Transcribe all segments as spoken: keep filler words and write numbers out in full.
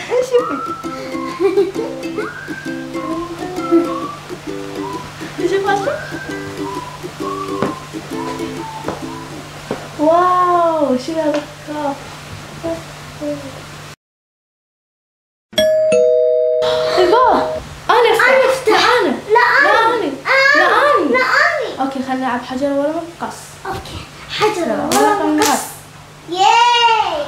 شوف هاشم. واو شو هذا الكاف. الباب انا افتح. انا افتح. انا لا لا انا اني لا اني لا انا. اوكي خلينا نلعب حجر ورقة مقص. اوكي حجر ورقة ورقة مقص. مقص. ياي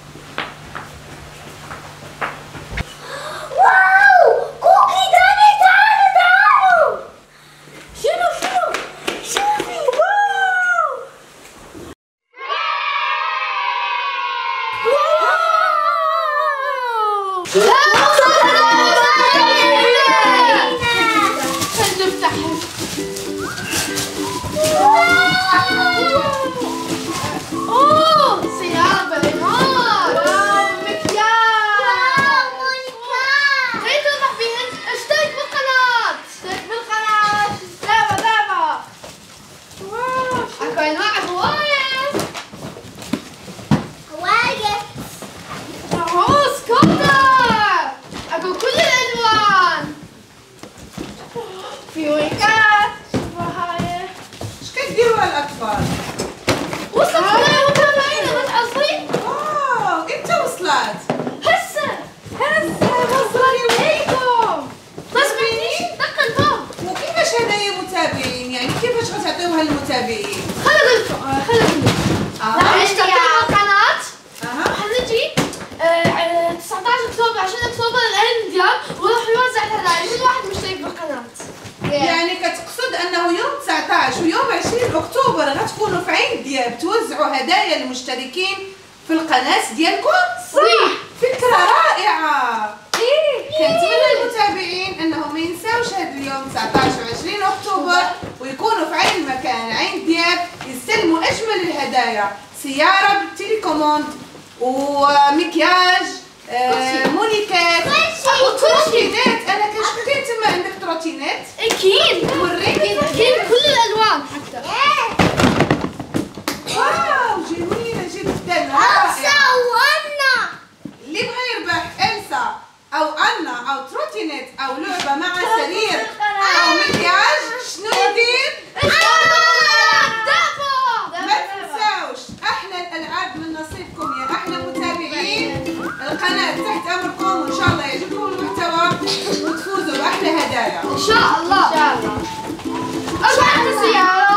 واو كوكي داني. تعالوا تعالوا. شنو شنو شوفي واو خلينا نفتح. اوه سيارة بالنهار. واو مكياج. واو مونيكا. خلينا نروح فيهن. اشترك بالقناة. اشترك بالقناة. دابا دابا. واو اكو انواع هواية. هواية. اوه سكوتر. اكو كل الالوان. في ويكات. شوفوا هاي. ايش كتديروا هالاطفال؟ وصلت لنا متابعينا ما تقصرين؟ واو امتى وصلت؟ هسه هسه وصلت ليكم. ما سمعتنيش؟ دق الباب. وكيفاش هدايا متابعين؟ يعني كيفاش غتعطيوها للمتابعين؟ خلي اقول لكم خلي اقول لكم. راح نشتغل على القناة. اها راح نجي آه، تسعطعش اكتوبر عشرين اكتوبر العيد دياب وراح نوزع الهدايا كل واحد مشترك بالقناة. يعني كتقصد انه يوم تسعطاش ويوم عشرين اكتوبر غتكونوا في عين دياب توزعوا هدايا للمشتركين في القناة ديالكم؟ صح. فكرة رائعة. ايه كنتمنى المتابعين انهم ما ينساوش هذا اليوم تسعطاش وعشرين اكتوبر ويكونوا في عين المكان عين دياب يستلموا اجمل الهدايا، سيارة بالتليكوموند ومكياج آه مونيكات وتروتينات. انا كنشوف تما عندك تروتينات. اكيد. وريني. اكيد كل الالوان حتى. واو جميلة جدا ألسا رائعة. وأنا. اللي بغى يربح إلسا أو أنا أو تروتينات أو لعبة مع سرير أو مكياج شنو يدير؟ ما تنساوش أحلى الألعاب من نصيبكم يا أحلى متابعين. القناة تحت أمركم وإن شاء الله يعجبكم المحتوى وتفوزوا بأحلى هدايا. ان شاء الله. ان شاء الله. اربع سيارات.